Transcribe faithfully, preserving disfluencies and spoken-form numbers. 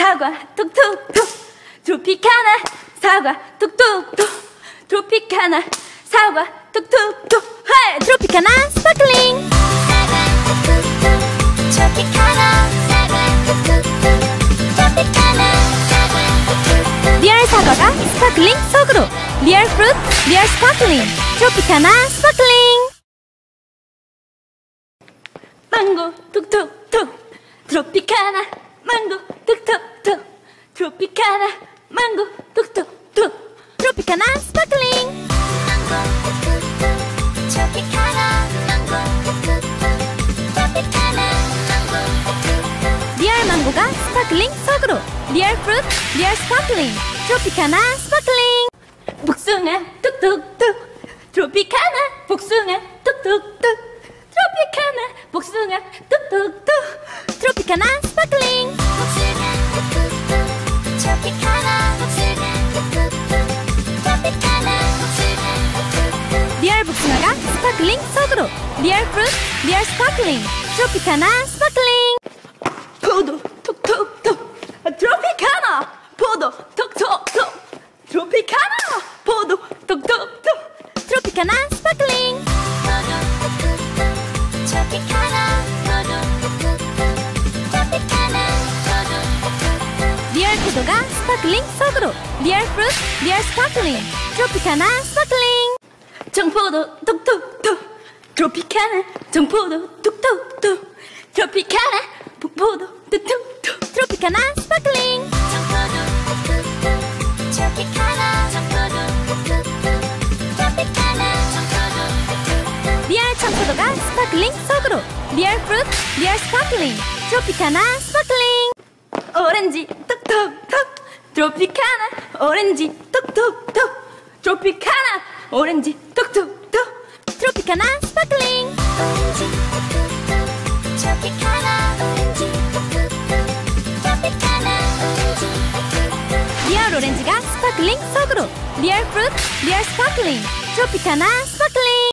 사과 톡톡톡 트로피카나 사과 톡톡톡 트로피카나 사과 톡톡톡 헤이 트로피카나 스파클링 트로피카나 사과 톡톡톡 트로피카나 사과 리얼 사과가 스파클링 속으로 리얼 프루트 리얼 스파클링 트로피카나 스파클링 망고 톡톡톡 트로피카나 망고 톡톡톡 트로피카나 망고 톡톡톡 트로피카나 스파클링 트로피카나 망고 톡톡톡 트로피카나 망고 리얼 망고가 스파클링 속으로 리얼 프루트 리얼 스파클링 트로피카나 스파클링 복숭아 톡톡톡 트로피카나 복숭아 톡톡톡 트로피카나 복숭아 톡톡톡 트로피카나 스파클링 복숭아 톡톡톡 트로피카나 복숭아 톡톡톡 트로피카나 복숭아 리얼 복숭아가 스파클링 속으로 리얼 프루트 리얼 스파클링 트로피카나 스파클링 포도 톡톡톡 트로피카나 포도 톡톡톡 트로피카나 포도 톡톡톡 트로피카나 스파클링 트로피카나 트로피카나 리얼 포도가 스파클링 속으로 리얼 프루트 리얼 스파클링 트로피카나 스파클링 청포도 톡톡톡 트로피카나 청포도 톡톡톡 트로피카나 북포도 톡톡톡 트로피카나 스파클링 트로피카나 리얼 청포도가 스파클링 속으로 리얼 프루트 리얼 스파클링 트로피카나 스파클링 오렌지 톡톡톡 트로피카나 오렌지 톡톡톡 트로피카나 오렌지 톡톡톡 트로피카나 스파클링 리얼 오렌지가 스파클링 속으로 리얼 프루트 리얼 스파클링 트로피카나 스파클링